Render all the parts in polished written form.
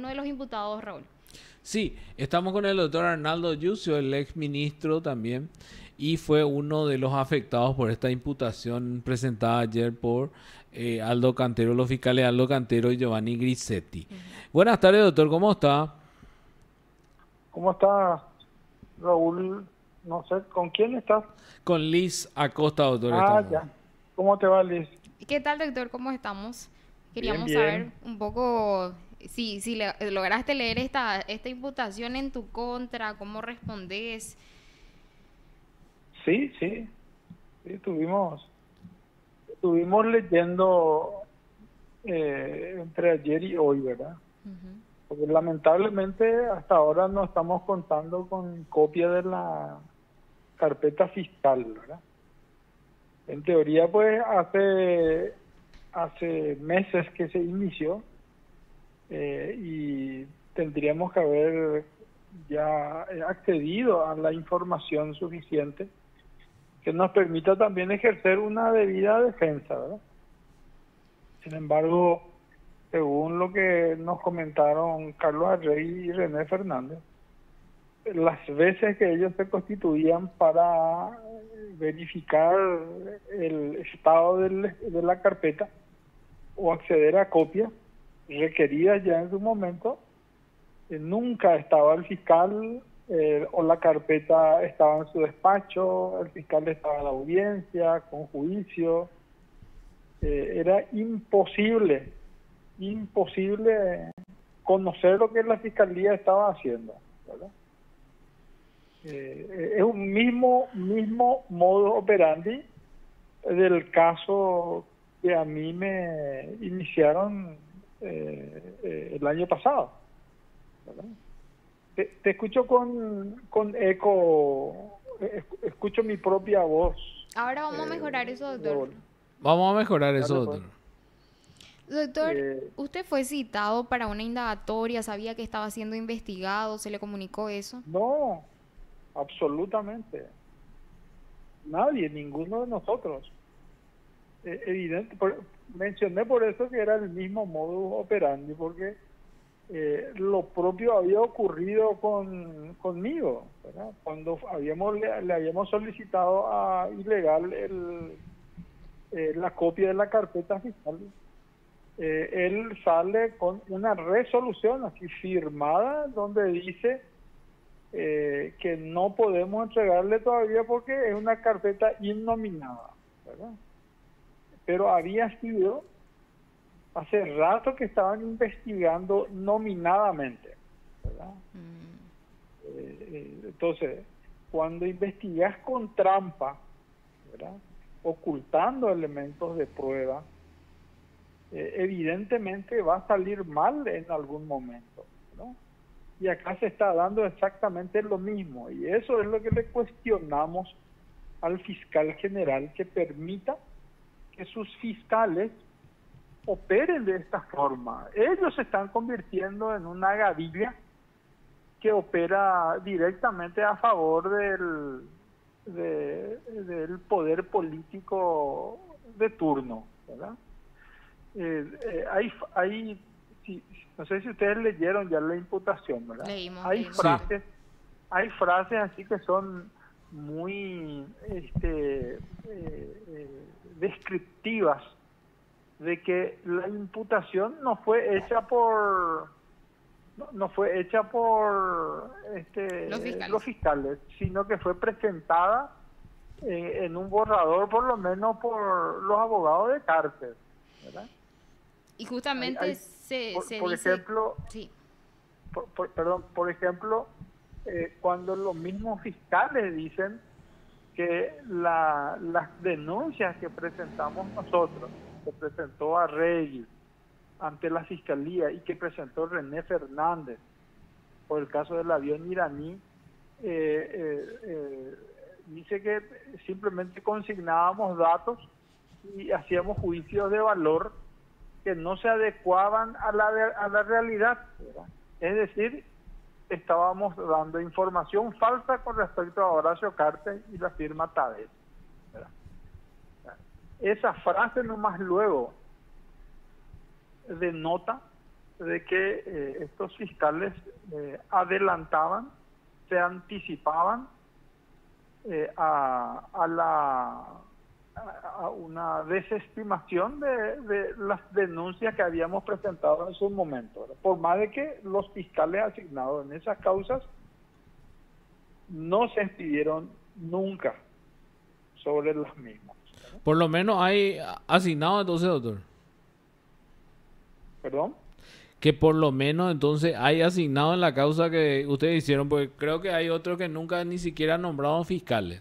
uno de los imputados, Raúl. Sí, estamos con el doctor Arnaldo Yucio, el ex ministro también, y fue uno de los afectados por esta imputación presentada ayer por Aldo Cantero, los fiscales Aldo Cantero y Giovanni Grisetti. Buenas tardes, doctor, ¿cómo está? ¿Cómo está, Raúl? No sé, ¿con quién estás? Con Liz Acosta, doctor, Ah, estamos. ya. ¿Cómo te va, Liz? ¿Qué tal, doctor? ¿Cómo estamos? Bien, Queríamos saber bien. un poco si lograste leer esta imputación en tu contra, cómo respondés. Sí, estuvimos leyendo entre ayer y hoy, ¿verdad? Ujú. Porque lamentablemente hasta ahora no estamos contando con copia de la carpeta fiscal, ¿verdad? En teoría, pues hace meses que se inició y tendríamos que haber ya accedido a la información suficiente que nos permita también ejercer una debida defensa, ¿verdad? Sin embargo, según lo que nos comentaron Carlos Arrey y René Fernández, las veces que ellos se constituían para verificar el estado de la carpeta o acceder a copias requeridas ya en su momento, nunca estaba el fiscal o la carpeta estaba en su despacho, el fiscal estaba en la audiencia, con juicio. Era imposible conocer lo que la fiscalía estaba haciendo, ¿verdad? Es un mismo modo operandi del caso que a mí me iniciaron el año pasado, ¿verdad? Te escucho con eco, escucho mi propia voz. Ahora vamos a mejorar eso, doctor. Vamos a mejorar eso, Dale, pues. doctor. Doctor, Eh, ¿usted fue citado para una indagatoria? ¿Sabía que estaba siendo investigado? ¿Se le comunicó eso? no, absolutamente. Nadie, ninguno de nosotros. Evidente, mencioné por eso que era el mismo modus operandi, porque lo propio había ocurrido conmigo, ¿verdad? Cuando le habíamos solicitado a Ilegal la copia de la carpeta fiscal. Él sale con una resolución así firmada donde dice que no podemos entregarle todavía porque es una carpeta innominada, ¿verdad? Pero había sido hace rato que estaban investigando nominadamente, ¿verdad? Entonces, cuando investigas con trampa, ¿verdad?, ocultando elementos de prueba, evidentemente va a salir mal en algún momento, ¿no? Y acá se está dando exactamente lo mismo, y eso es lo que le cuestionamos al fiscal general, que permita que sus fiscales operen de esta forma. Ellos se están convirtiendo en una gavilla que opera directamente a favor del poder político de turno, ¿verdad? No sé si ustedes leyeron ya la imputación, ¿verdad? Leímos. Sí. Hay frases así que son muy descriptivas de que la imputación no fue hecha por los fiscales, sino que fue presentada en un borrador, por lo menos por los abogados de cárcel, ¿verdad? Y justamente se por dice... ejemplo, Sí. por ejemplo, cuando los mismos fiscales dicen que las denuncias que presentamos nosotros, que presentó a Reyes ante la Fiscalía y que presentó René Fernández por el caso del avión iraní, dice que simplemente consignábamos datos y hacíamos juicios de valor que no se adecuaban a la realidad, ¿verdad? Es decir, estábamos dando información falsa con respecto a Horacio Cartes y la firma Tades, ¿verdad? Esa frase nomás luego denota de que estos fiscales adelantaban, se anticipaban a una desestimación de las denuncias que habíamos presentado en su momento, ¿verdad? Por más de que los fiscales asignados en esas causas no se expidieron nunca sobre las mismas, ¿verdad? Por lo menos hay asignado entonces, doctor. ¿Perdón? Que por lo menos entonces hay asignado en la causa que ustedes hicieron, porque creo que hay otros que nunca ni siquiera han nombrado fiscales.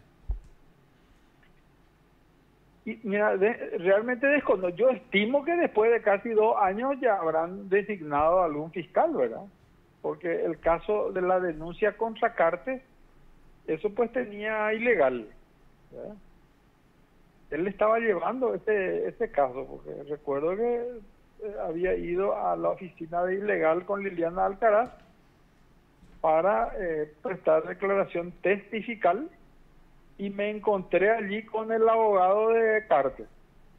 Y mira, realmente desconozco. Yo estimo que después de casi 2 años ya habrán designado a algún fiscal, ¿verdad? Porque el caso de la denuncia contra Cartes, eso pues tenía ilegal, ¿verdad? Él estaba llevando ese caso, porque recuerdo que había ido a la oficina de ilegal con Liliana Alcaraz para prestar declaración testifical, y me encontré allí con el abogado de Cartes.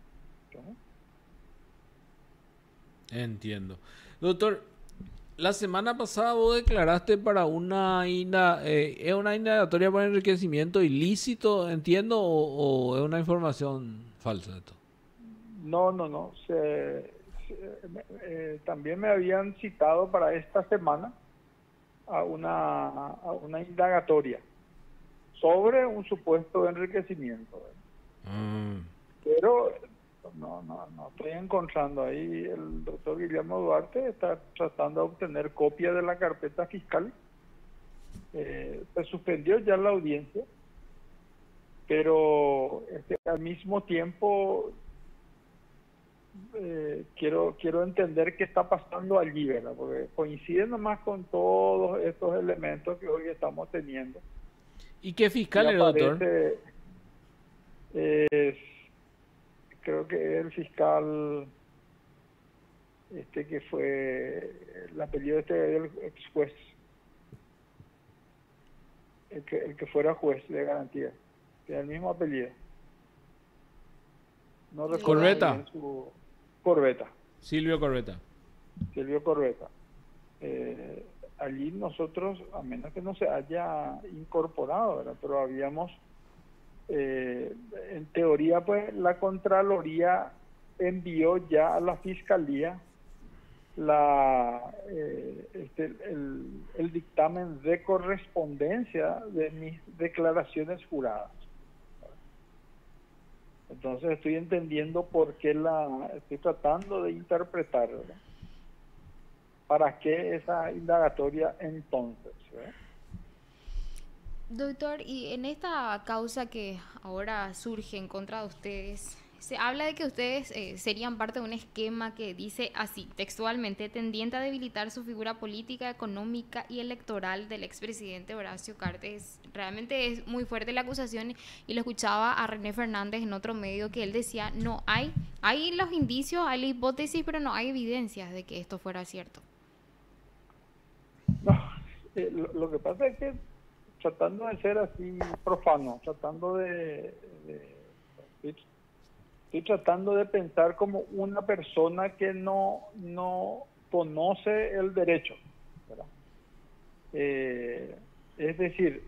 Entiendo. Doctor, la semana pasada vos declaraste para ¿es una indagatoria por enriquecimiento ilícito, entiendo, o es una información falsa de esto? No. También me habían citado para esta semana a una indagatoria sobre un supuesto enriquecimiento, ¿verdad? Pero no estoy encontrando ahí. El doctor Guillermo Duarte está tratando de obtener copia de la carpeta fiscal. Se suspendió ya la audiencia, pero al mismo tiempo quiero entender qué está pasando allí, ¿verdad? Porque coincide nomás con todos estos elementos que hoy estamos teniendo. ¿Y qué fiscal es, doctor? Creo que es el fiscal que fue el apellido del ex juez, el que fuera juez de garantía, tiene el mismo apellido. No recuerdo Corbeta. Corbeta. Silvio Corbeta. Allí nosotros, a menos que no se haya incorporado, ¿verdad? Pero habíamos, en teoría, pues la Contraloría envió ya a la Fiscalía el dictamen de correspondencia de mis declaraciones juradas. Entonces estoy entendiendo por qué estoy tratando de interpretar, ¿verdad? ¿Para qué esa indagatoria entonces, ¿verdad? Doctor, y en esta causa que ahora surge en contra de ustedes, se habla de que ustedes serían parte de un esquema que dice así, textualmente, tendiente a debilitar su figura política, económica y electoral del expresidente Horacio Cartes. Realmente es muy fuerte la acusación, y lo escuchaba a René Fernández en otro medio que él decía, no hay los indicios, hay la hipótesis, pero no hay evidencias de que esto fuera cierto. No, lo que pasa es que tratando de ser así profano, estoy tratando de pensar como una persona que no conoce el derecho, ¿verdad? Es decir,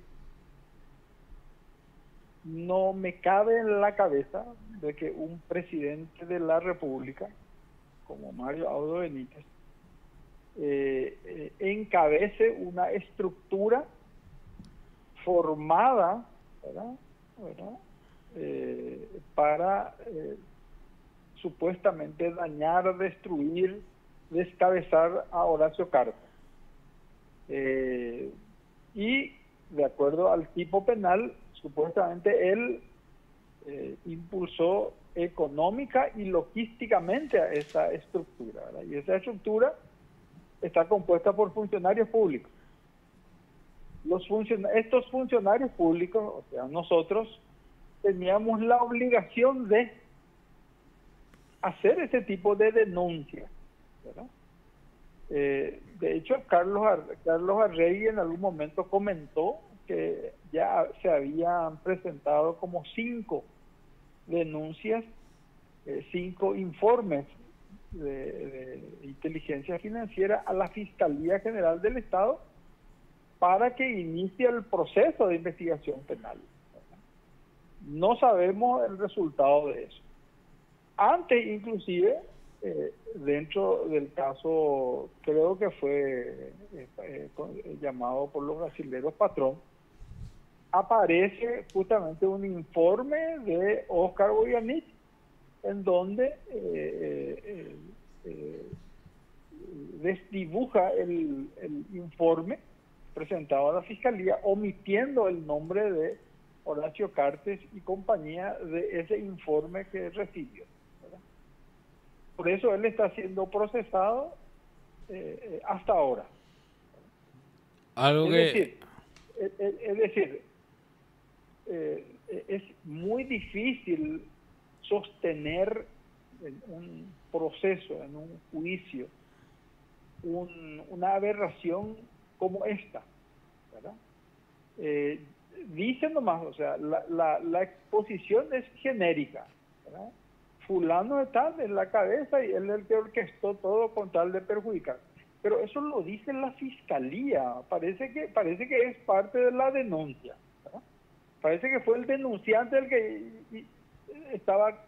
no me cabe en la cabeza de que un presidente de la República como Mario Abdo Benítez encabece una estructura formada, ¿verdad? Para supuestamente dañar, destruir, descabezar a Horacio Cartes. Y de acuerdo al tipo penal, supuestamente él impulsó económica y logísticamente a esa estructura, ¿verdad? Y esa estructura está compuesta por funcionarios públicos. Estos funcionarios públicos, o sea, nosotros, teníamos la obligación de hacer ese tipo de denuncias, ¿verdad? De hecho, Carlos Arregui en algún momento comentó que ya se habían presentado como 5 denuncias, 5 informes de Inteligencia Financiera a la Fiscalía General del Estado para que inicie el proceso de investigación penal. No sabemos el resultado de eso. Antes, inclusive, dentro del caso, creo que fue llamado por los brasileros patrón, aparece justamente un informe de Oscar Boyanich, en donde desdibuja el informe presentado a la Fiscalía, omitiendo el nombre de Horacio Cartes y compañía de ese informe que recibió, ¿verdad? Por eso él está siendo procesado hasta ahora. Algo Es decir, es muy difícil sostener en un proceso, en un juicio, una aberración como esta, ¿verdad? Dicen nomás, o sea, la exposición es genérica, ¿verdad? Fulano está en la cabeza y él es el que orquestó todo con tal de perjudicar. Pero eso lo dice la Fiscalía, parece que es parte de la denuncia, ¿verdad? Parece que fue el denunciante el que estaba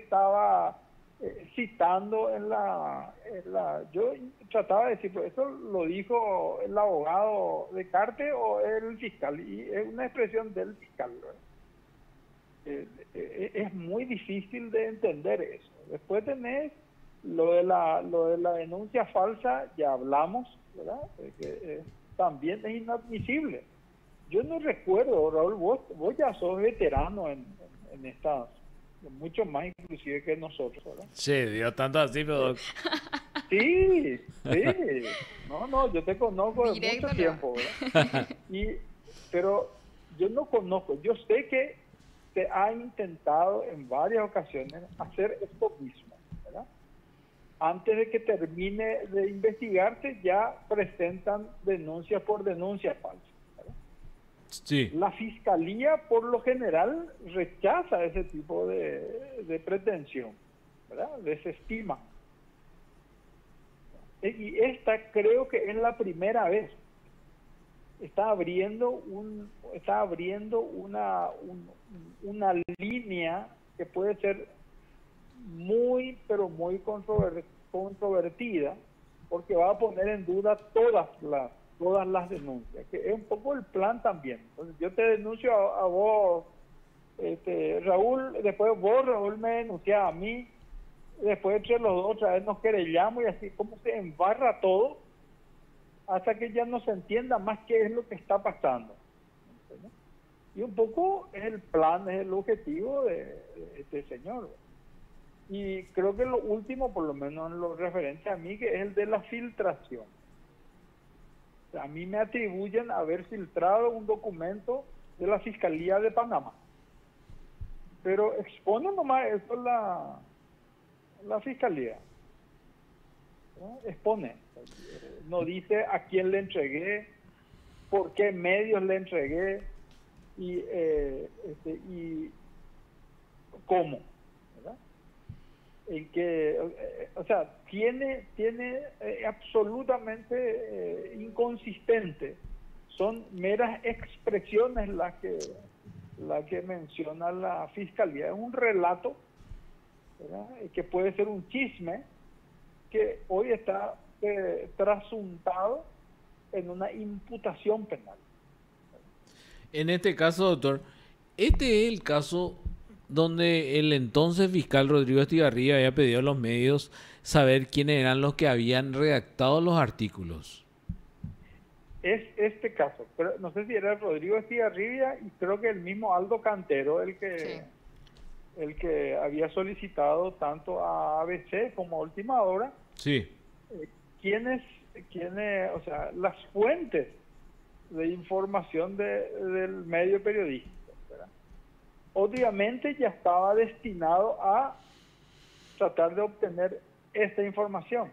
citando yo trataba de decir, pues eso lo dijo el abogado de Carte o el fiscal, y es una expresión del fiscal, es muy difícil de entender eso. Después tenés lo de la denuncia falsa, ya hablamos, ¿verdad? Que también es inadmisible. Yo no recuerdo, Raúl, vos ya sos veterano en estas, mucho más inclusive que nosotros, ¿verdad? Sí, dio tanto así, pero... Sí. No, yo te conozco de Directo, mucho tiempo, ¿verdad? Pero yo no conozco, yo sé que se ha intentado en varias ocasiones hacer esto mismo, ¿verdad? Antes de que termine de investigarse, ya presentan denuncias por denuncias falsas. Sí. La Fiscalía, por lo general, rechaza ese tipo de pretensión, ¿verdad? Desestima. Y esta creo que es la primera vez. Está abriendo una línea que puede ser muy, pero muy controvertida, porque va a poner en duda todas las denuncias, que es un poco el plan también. Entonces yo te denuncio a vos, Raúl, después vos, Raúl, me denunciás a mí, después entre los dos otra vez nos querellamos, y así como se embarra todo hasta que ya no se entienda más qué es lo que está pasando. ¿Entiendes? Y un poco es el plan, es el objetivo de este señor. Y creo que lo último, por lo menos en lo referente a mí, que es el de la filtración. A mí me atribuyen haber filtrado un documento de la Fiscalía de Panamá. Pero expone nomás eso la Fiscalía, ¿no? Expone. No dice a quién le entregué, por qué medios le entregué y cómo, ¿verdad? En que, o sea, tiene absolutamente inconsistente. Son meras expresiones las que menciona la Fiscalía. Es un relato, ¿verdad? Que puede ser un chisme que hoy está trasuntado en una imputación penal. En este caso, doctor, este es el caso donde el entonces fiscal Rodrigo Estigarribia había pedido a los medios saber quiénes eran los que habían redactado los artículos. Es este caso, pero no sé si era Rodrigo Estigarribia y creo que el mismo Aldo Cantero el que había solicitado tanto a ABC como a Última Hora. Sí. ¿Quiénes, o sea, las fuentes de información del medio periodístico, ¿verdad? Obviamente ya estaba destinado a tratar de obtener esta información.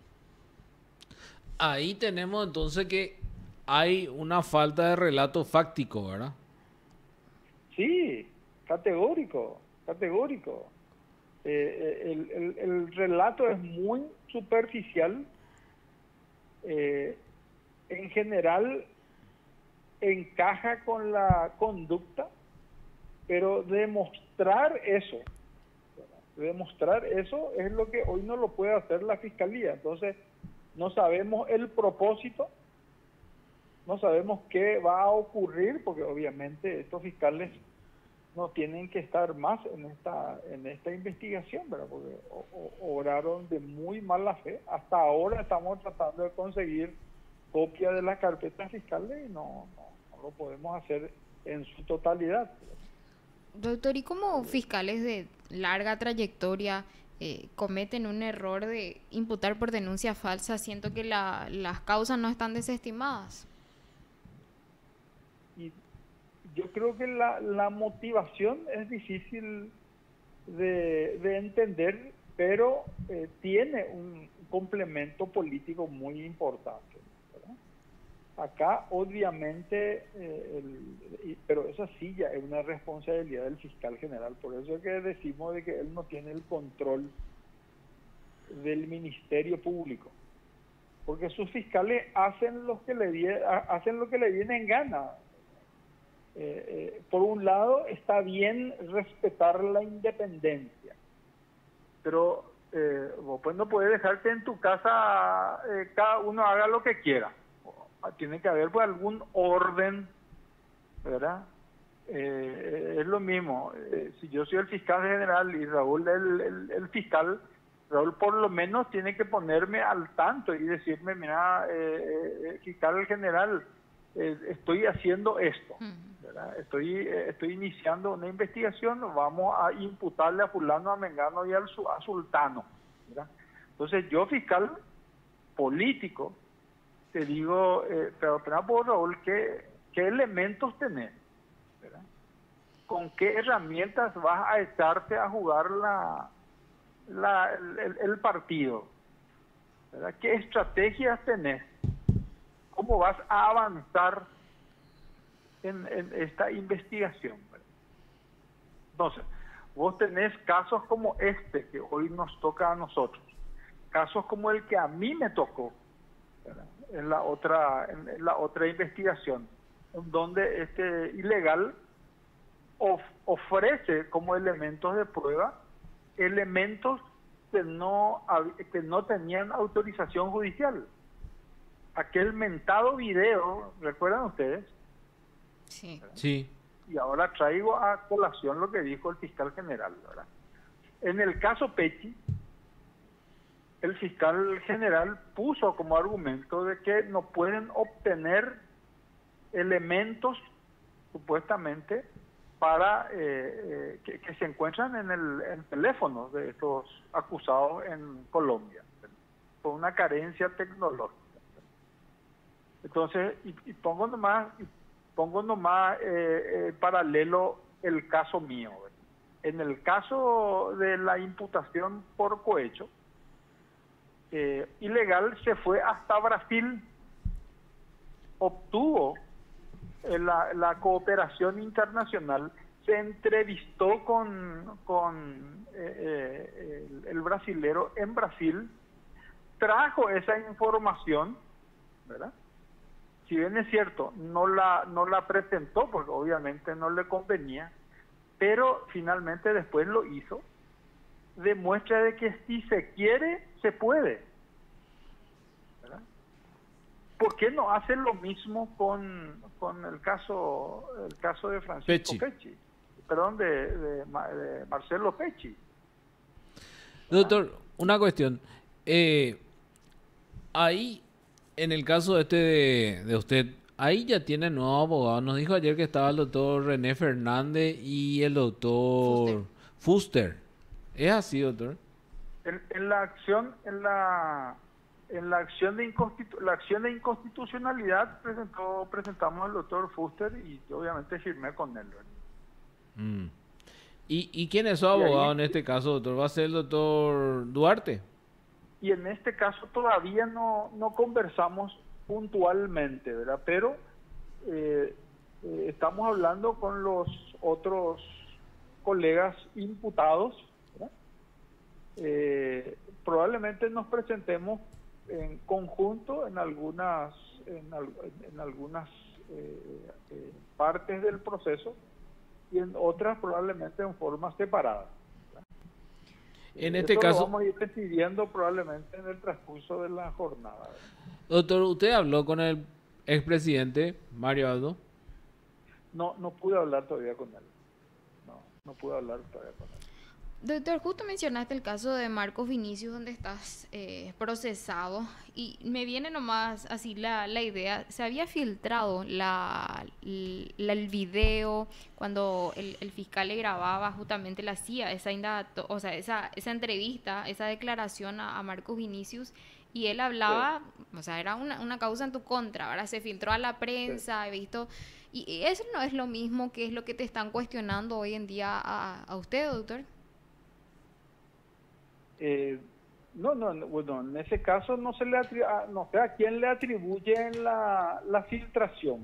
Ahí tenemos entonces que hay una falta de relato fáctico, ¿verdad? Sí, categórico. el relato es muy superficial. En general encaja con la conducta, pero demostrar eso es lo que hoy no lo puede hacer la Fiscalía. Entonces, no sabemos el propósito, no sabemos qué va a ocurrir, porque obviamente estos fiscales no tienen que estar más en esta investigación, ¿verdad? Porque obraron de muy mala fe. Hasta ahora estamos tratando de conseguir copia de las carpetas fiscales y no lo podemos hacer en su totalidad. Doctor, ¿y cómo fiscales de larga trayectoria cometen un error de imputar por denuncia falsa, siento que las causas no están desestimadas? Y yo creo que la motivación es difícil de entender, pero tiene un complemento político muy importante, ¿verdad? Acá, obviamente, pero eso sí ya es una responsabilidad del fiscal general. Por eso es que decimos de que él no tiene el control del Ministerio Público, porque sus fiscales hacen lo que le viene en gana. Por un lado, está bien respetar la independencia, pero vos pues no puedes dejar que en tu casa cada uno haga lo que quiera. Tiene que haber pues, algún orden, ¿verdad? Es lo mismo. Si yo soy el fiscal general y Raúl el fiscal, Raúl por lo menos tiene que ponerme al tanto y decirme, mira, fiscal general, estoy haciendo esto, ¿verdad? Estoy iniciando una investigación, vamos a imputarle a fulano, a mengano y a sultano, ¿verdad? Entonces yo, fiscal político, te digo, pero por Raúl, ¿qué elementos tenés? ¿Verdad? ¿Con qué herramientas vas a echarte a jugar el partido? ¿Verdad? ¿Qué estrategias tenés? ¿Cómo vas a avanzar en esta investigación? ¿Verdad? Entonces, vos tenés casos como este que hoy nos toca a nosotros, casos como el que a mí me tocó, ¿verdad? en la otra investigación, en donde este ilegal ofrece como elementos de prueba elementos que no tenían autorización judicial. Aquel mentado video, ¿recuerdan ustedes? Sí. Sí. Y ahora traigo a colación lo que dijo el fiscal general, ¿verdad? En el caso Pecci, el fiscal general puso como argumento de que no pueden obtener elementos supuestamente para que se encuentran en el teléfono de estos acusados en Colombia, por una carencia tecnológica. Entonces, y pongo nomás paralelo el caso mío, ¿verdad? En el caso de la imputación por cohecho, ilegal se fue hasta Brasil, obtuvo la cooperación internacional, se entrevistó con el brasilero en Brasil, trajo esa información, ¿verdad? Si bien es cierto, no la presentó porque obviamente no le convenía, pero finalmente después lo hizo. Demuestra de que si se quiere, se puede, ¿verdad? ¿Por qué no hace lo mismo con el caso de Francisco Pecci? Perdón, de Marcelo Pecci. Doctor, una cuestión. Ahí, en el caso de usted, ahí ya tiene nuevo abogado. Nos dijo ayer que estaba el doctor René Fernández y el doctor Fuster. ¿Es así, doctor? En la acción de inconstitucionalidad presentamos al doctor Fuster y obviamente firmé con él. ¿Y quién es su abogado en este caso, doctor? ¿Va a ser el doctor Duarte? Y en este caso todavía no conversamos puntualmente, ¿verdad? Pero estamos hablando con los otros colegas imputados, ¿verdad? probablemente nos presentemos en conjunto en algunas partes del proceso y en otras probablemente en forma separada. En este Eso caso, lo vamos a ir decidiendo probablemente en el transcurso de la jornada. doctor, ¿usted habló con el expresidente Mario Aldo? No pude hablar todavía con él. No pude hablar todavía con él. Doctor, justo mencionaste el caso de Marcos Vinicius, donde estás procesado, y me viene nomás así la idea. Se había filtrado el video cuando el fiscal le grababa, justamente le hacía esa entrevista, esa declaración a Marcos Vinicius, y él hablaba, sí. O sea, era una causa en tu contra. Ahora se filtró a la prensa, sí. He visto, y eso no es lo mismo que es lo que te están cuestionando hoy en día a usted, doctor. Bueno, en ese caso no sé a quién le atribuyen la filtración.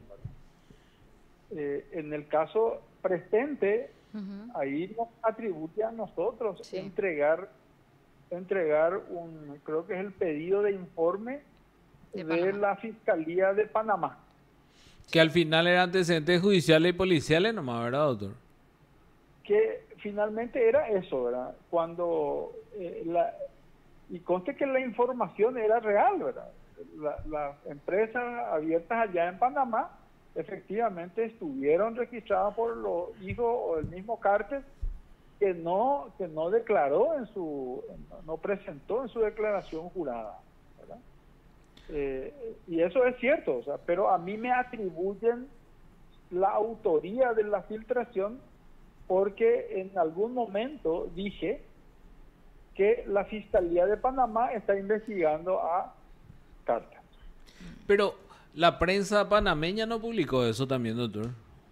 En el caso presente, ahí nos atribuye a nosotros, sí, entregar creo que es el pedido de informe de la Fiscalía de Panamá. Que al final eran antecedentes judiciales y policiales nomás, ¿verdad, doctor? Que finalmente era eso, ¿verdad? Cuando y conste que la información era real, ¿verdad? Las empresas abiertas allá en Panamá efectivamente estuvieron registradas por los hijos o el mismo cártel que no declaró no presentó en su declaración jurada, ¿verdad? Y eso es cierto, o sea, pero a mí me atribuyen la autoría de la filtración porque en algún momento dije que la Fiscalía de Panamá está investigando a Carta. Pero la prensa panameña no publicó eso también, doctor.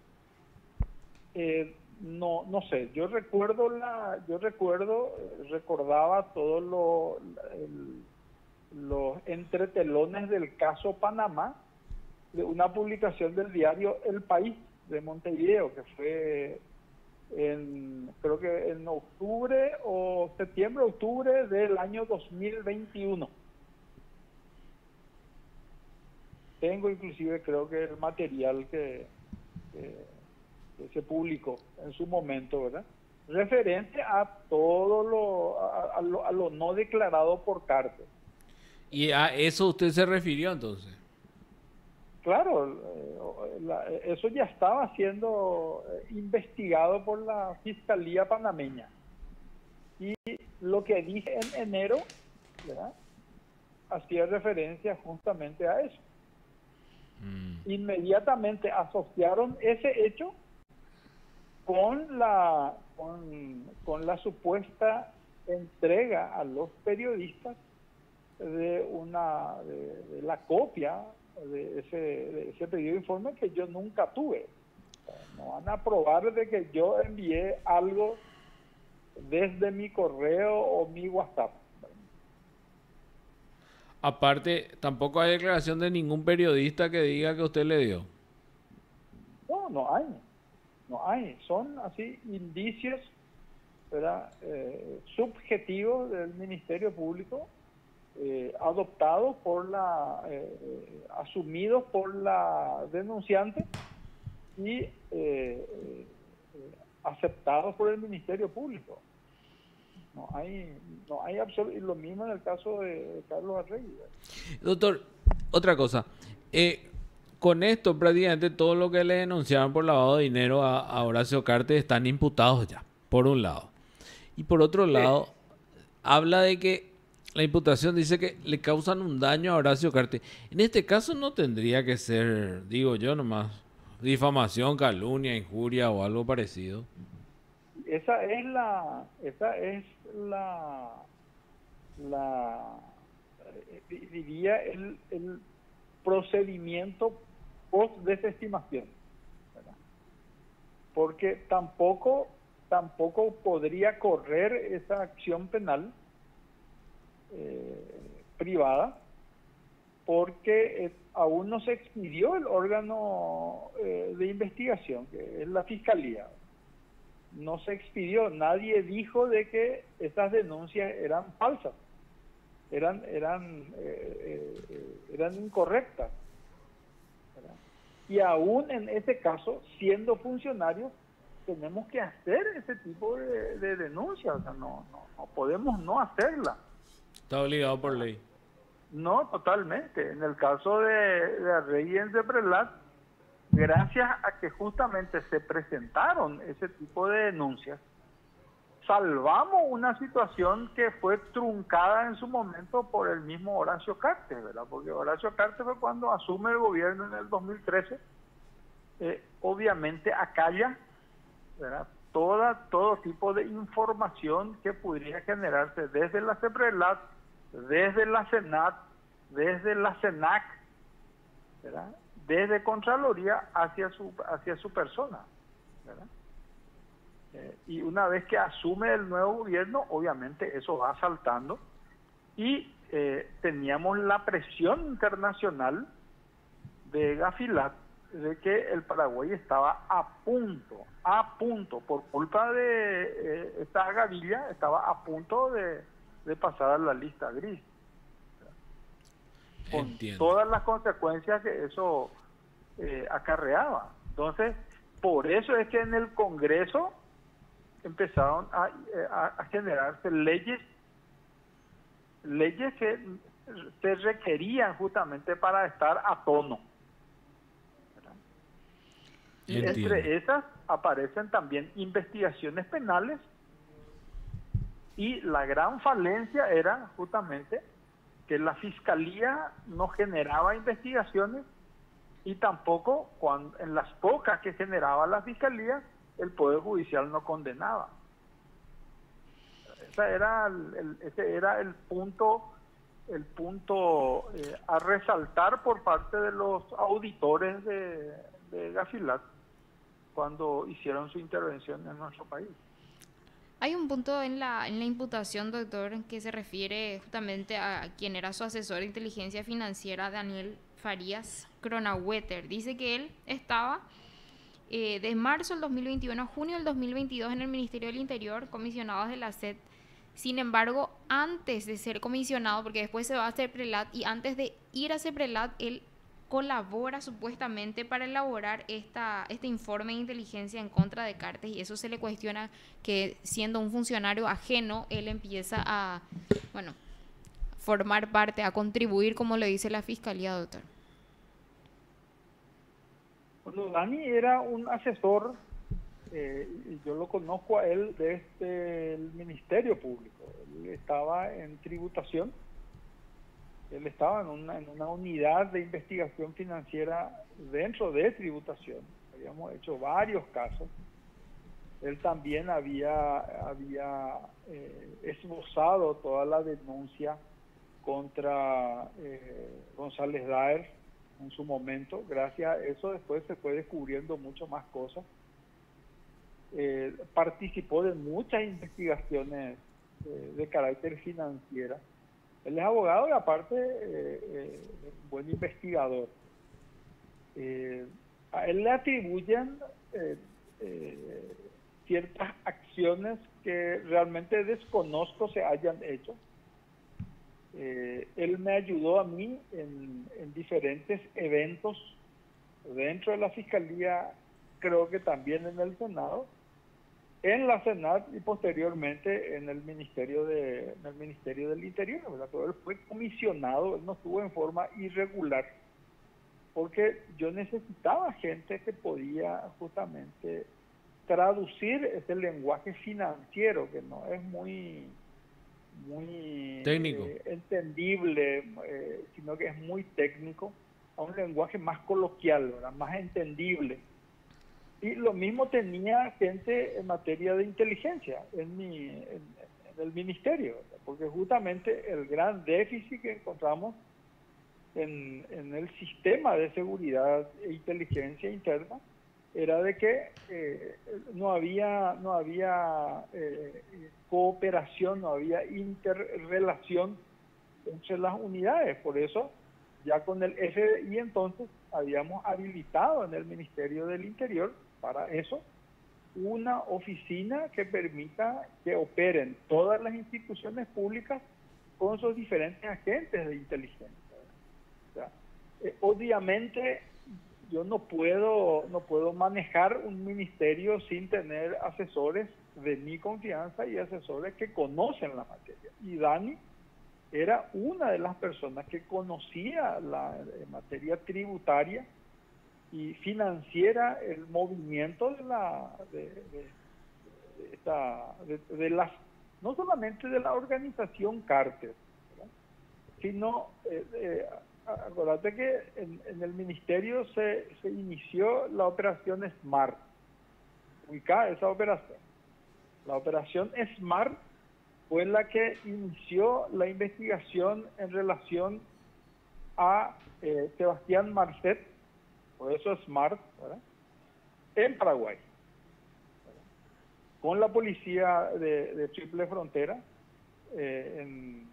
No sé, yo recordaba todos los entretelones del caso Panamá de una publicación del diario El País de Montevideo, que fue creo que en septiembre-octubre del año 2021. Tengo inclusive creo que el material que se publicó en su momento, ¿verdad? Referente a todo lo no declarado por cártel. ¿Y a eso usted se refirió entonces? Claro, eso ya estaba siendo investigado por la Fiscalía panameña. Y lo que dije en enero, ¿verdad?, hacía referencia justamente a eso. Inmediatamente asociaron ese hecho con la supuesta entrega a los periodistas de la copia de ese pedido de informe que yo nunca tuve. No van a probar de que yo envié algo desde mi correo o mi WhatsApp. Aparte, tampoco hay declaración de ningún periodista que diga que usted le dio. No hay. Son así indicios, ¿verdad?, subjetivos del Ministerio Público, adoptados asumidos por la denunciante y aceptados por el Ministerio Público. No hay absolutamente lo mismo en el caso de Carlos Arregui. Doctor, otra cosa. Con esto prácticamente todo lo que le denunciaron por lavado de dinero a Horacio Cartes están imputados ya, por un lado. Y por otro lado, habla de que la imputación dice que le causan un daño a Horacio Cartes. En este caso no tendría que ser, digo yo nomás, difamación, calumnia, injuria o algo parecido. Esa es diría el procedimiento post desestimación, ¿verdad? Porque tampoco podría correr esa acción penal privada porque aún no se expidió el órgano de investigación, que es la Fiscalía. no se expidió. Nadie dijo de que esas denuncias eran falsas, eran incorrectas, ¿verdad? Y aún en ese caso, siendo funcionarios, tenemos que hacer ese tipo de denuncias. O sea, no podemos no hacerla. Está obligado por ley. No, totalmente. En el caso de Arrey y Enceprelat, gracias a que justamente se presentaron ese tipo de denuncias, salvamos una situación que fue truncada en su momento por el mismo Horacio Cartes, ¿verdad? Porque Horacio Cartes fue cuando asume el gobierno en el 2013, obviamente acalla, ¿verdad?, todo tipo de información que pudiera generarse desde la CEPRELAT, desde la SENAT, desde la SENAC, ¿verdad?, desde Contraloría hacia su persona, ¿verdad? Y una vez que asume el nuevo gobierno, obviamente eso va saltando, y teníamos la presión internacional de Gafilat de que el Paraguay estaba a punto, por culpa de esta gavilla, estaba a punto de pasar a la lista gris, con Entiendo. todas las consecuencias que eso acarreaba. Entonces, por eso es que en el Congreso empezaron a generarse leyes que se requerían justamente para estar a tono. Y entre esas aparecen también investigaciones penales, y la gran falencia era justamente que la Fiscalía no generaba investigaciones, y tampoco en las pocas que generaba la Fiscalía, el Poder Judicial no condenaba. Ese era el punto a resaltar por parte de los auditores de Gafilat cuando hicieron su intervención en nuestro país. Hay un punto en la imputación, doctor, en que se refiere justamente a quien era su asesor de inteligencia financiera, Daniel Farías Cronaueter. Dice que él estaba de marzo del 2021 a junio del 2022 en el Ministerio del Interior, comisionado de la SED. Sin embargo, antes de ser comisionado, porque después se va a CEPRELAT, y antes de ir a CEPRELAT, él colabora supuestamente para elaborar este informe de inteligencia en contra de Cartes, y eso se le cuestiona, que siendo un funcionario ajeno, él empieza a, formar parte, a contribuir, como le dice la Fiscalía, doctor. Bueno, Dani era un asesor, y yo lo conozco a él desde el Ministerio Público. Él estaba en tributación. Él estaba en una unidad de investigación financiera dentro de tributación. Habíamos hecho varios casos. Él también había esbozado toda la denuncia contra González Daer en su momento. Gracias a eso después se fue descubriendo mucho más cosas. Participó de muchas investigaciones de carácter financiero. Él es abogado y aparte buen investigador. A él le atribuyen ciertas acciones que realmente desconozco se hayan hecho. Él me ayudó a mí en diferentes eventos dentro de la Fiscalía, creo que también en el Senado, en la Senat y posteriormente en el Ministerio del Interior, ¿verdad? Pero él fue comisionado, él no estuvo en forma irregular, porque yo necesitaba gente que podía justamente traducir ese lenguaje financiero que no es muy técnico, entendible, sino que es muy técnico, a un lenguaje más coloquial, ¿verdad?, más entendible. Y lo mismo tenía gente en materia de inteligencia en el ministerio, ¿verdad? Porque justamente el gran déficit que encontramos en el sistema de seguridad e inteligencia interna era de que no había cooperación, no había interrelación entre las unidades. Por eso, ya con el FBI entonces habíamos habilitado en el Ministerio del Interior para eso una oficina que permita que operen todas las instituciones públicas con sus diferentes agentes de inteligencia. O sea, obviamente yo no puedo manejar un ministerio sin tener asesores de mi confianza y asesores que conocen la materia. Y Dani era una de las personas que conocía la materia tributaria y financiera, el movimiento de las, no solamente de la organización Carter, ¿verdad? Sino acuérdate que en el ministerio se inició la operación SMART. Ubicada esa operación. La operación SMART fue la que inició la investigación en relación a Sebastián Marcet, por eso SMART, ¿verdad?, en Paraguay, ¿verdad?, con la policía de Triple Frontera en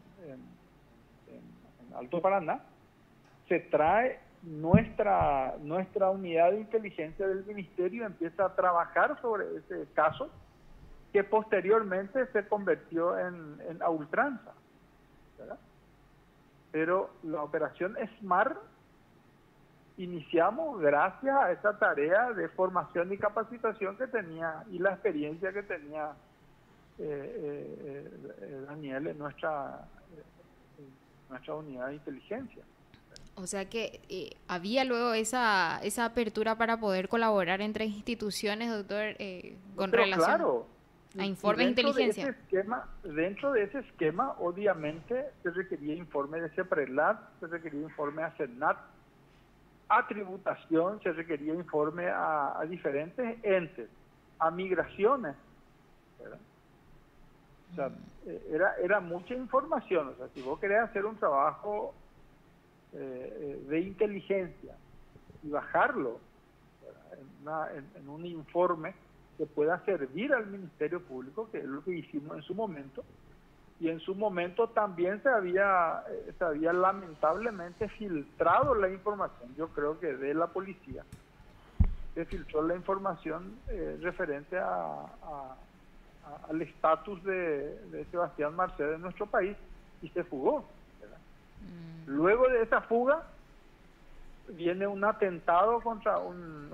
Alto Paraná. Se trae nuestra unidad de inteligencia del ministerio, empieza a trabajar sobre ese caso, que posteriormente se convirtió en a ultranza, ¿verdad? Pero la operación SMART iniciamos gracias a esa tarea de formación y capacitación que tenía y la experiencia que tenía Daniel en nuestra unidad de inteligencia. O sea que había luego esa apertura para poder colaborar entre instituciones, doctor, con Pero relación claro, a informes de inteligencia. Dentro de ese esquema, obviamente, se requería informe de CEPRELAT, se requería informe a CENAT, a tributación, se requería informe a diferentes entes, a migraciones, ¿verdad? O sea, era mucha información. O sea, si vos querés hacer un trabajo de inteligencia y bajarlo en un informe que pueda servir al Ministerio Público, que es lo que hicimos en su momento, y en su momento también se había lamentablemente filtrado la información, yo creo que de la policía, se filtró la información referente al estatus de Sebastián Marcet en nuestro país y se fugó, ¿verdad? Luego de esa fuga viene un atentado contra un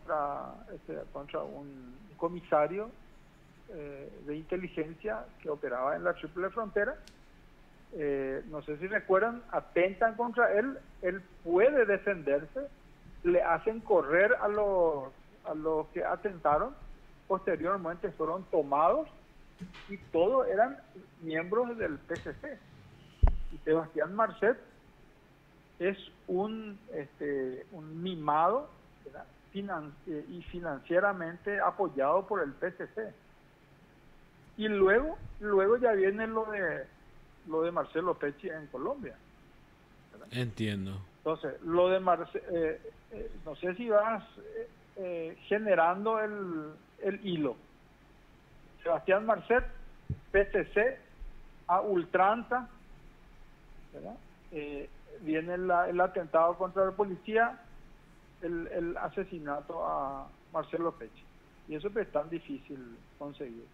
comisario de inteligencia que operaba en la Triple Frontera. No sé si recuerdan, atentan contra él, él puede defenderse, le hacen correr a los que atentaron, posteriormente fueron tomados y todos eran miembros del PCC. Y Sebastián Marcet es un mimado, ¿verdad?, y financieramente apoyado por el PCC. Y luego ya viene lo de Marcelo Pecci en Colombia, ¿verdad? Entiendo. Entonces, lo de no sé si vas generando el hilo. Sebastián Marcet, PCC, a ultranza, ¿verdad? Viene el atentado contra la policía, el asesinato a Marcelo Pecci. Y eso es tan difícil conseguir.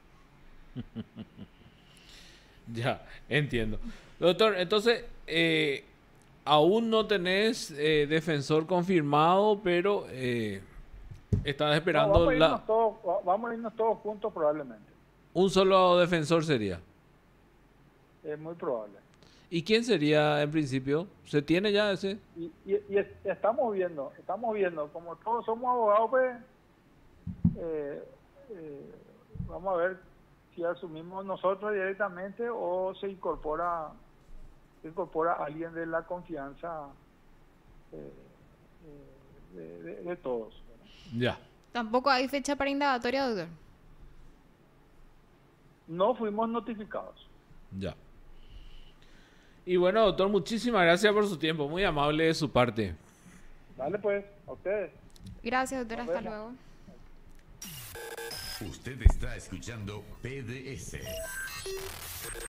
Ya, entiendo. Doctor, entonces, aún no tenés defensor confirmado, pero estás esperando vamos a irnos todos juntos probablemente. Un solo defensor sería. Es muy probable. ¿Y quién sería en principio? ¿Se tiene ya ese? Y estamos viendo, como todos somos abogados, pues vamos a ver si asumimos nosotros directamente o se incorpora alguien de la confianza de todos. Ya. ¿Tampoco hay fecha para indagatoria, doctor? No fuimos notificados. Ya. Y bueno, doctor, muchísimas gracias por su tiempo. Muy amable de su parte. Dale pues, a ustedes. Gracias, doctor. Hasta luego. Usted está escuchando PDS.